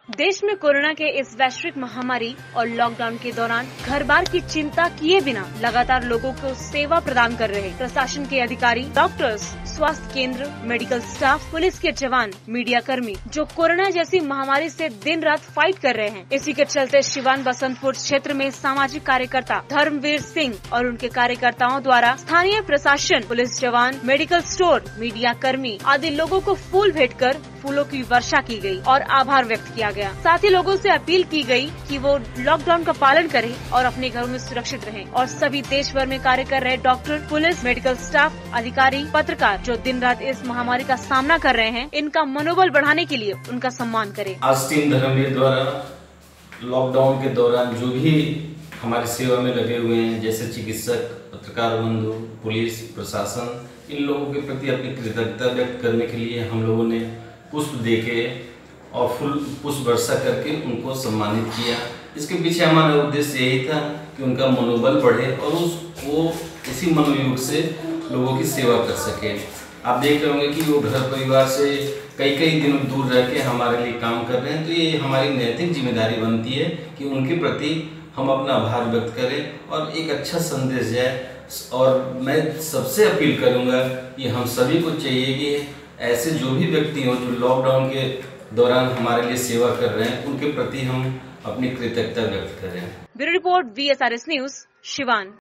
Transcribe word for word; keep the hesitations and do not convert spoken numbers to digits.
देश में कोरोना के इस वैश्विक महामारी और लॉकडाउन के दौरान घर बार की चिंता किए बिना लगातार लोगों को सेवा प्रदान कर रहे प्रशासन के अधिकारी, डॉक्टर्स, स्वास्थ्य केंद्र, मेडिकल स्टाफ, पुलिस के जवान, मीडिया कर्मी जो कोरोना जैसी महामारी से दिन रात फाइट कर रहे हैं। इसी के चलते सिवान बसंतपुर क्षेत्र में सामाजिक कार्यकर्ता धर्मवीर सिंह और उनके कार्यकर्ताओं द्वारा स्थानीय प्रशासन, पुलिस जवान, मेडिकल स्टोर, मीडिया कर्मी आदि लोगों को फूल भेंट कर फूलों की वर्षा की गई और आभार व्यक्त किया गया। साथ ही लोगों से अपील की गई कि वो लॉकडाउन का पालन करें और अपने घरों में सुरक्षित रहें और सभी देश भर में कार्य कर रहे डॉक्टर, पुलिस, मेडिकल स्टाफ, अधिकारी, पत्रकार जो दिन रात इस महामारी का सामना कर रहे हैं, इनका मनोबल बढ़ाने के लिए उनका सम्मान करें। आज टीम धर्मवीर द्वारा लॉकडाउन के दौरान जो भी हमारी सेवा में लगे हुए हैं, जैसे चिकित्सक, पत्रकार बंधु, पुलिस, प्रशासन, इन लोगों के प्रति अपनी कृतज्ञता व्यक्त करने के लिए हम लोगों ने पुष्प देके और फूल पुष्प वर्षा करके उनको सम्मानित किया। इसके पीछे हमारा उद्देश्य यही था कि उनका मनोबल बढ़े और उस वो इसी मनोयोग से लोगों की सेवा कर सके। आप देख रहे होंगे कि वो घर परिवार से कई कई दिनों दूर रह के हमारे लिए काम कर रहे हैं, तो ये हमारी नैतिक जिम्मेदारी बनती है कि उनके प्रति हम अपना आभार व्यक्त करें और एक अच्छा संदेश जाए। और मैं सबसे अपील करूंगा कि हम सभी को चाहिए कि ऐसे जो भी व्यक्ति हो जो लॉकडाउन के दौरान हमारे लिए सेवा कर रहे हैं, उनके प्रति हम अपनी कृतज्ञता व्यक्त करें। Bureau report, V S R S news, Siwan.